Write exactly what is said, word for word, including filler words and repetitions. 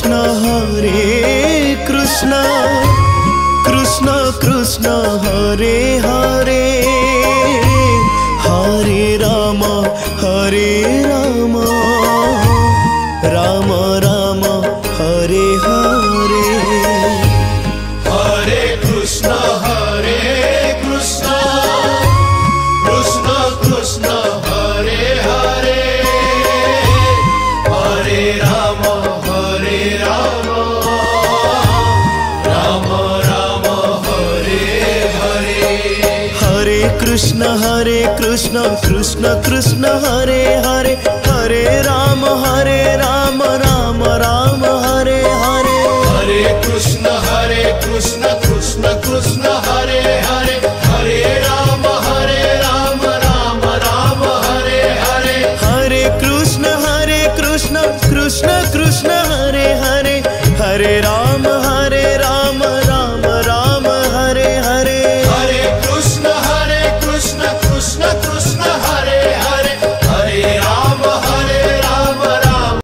Krishna Hare Krishna Krishna Krishna Hare Hare Hare Ram Hare Ram Ram Ram Hare Hare Hare Krishna Hare Krishna Krishna Krishna Hare Hare Hare Ram Hare Ram Ram Ram Hare Hare Hare Krishna Hare Krishna Krishna Krishna Hare Hare Hare Ram Hare Ram Ram Ram Hare Hare Hare Krishna Hare Krishna Krishna Krishna Hare Hare Hare Ram Hare Ram Ram Ram Hare Hare Hare Krishna Hare Krishna Krishna Krishna Hare Hare Hare Ram Hare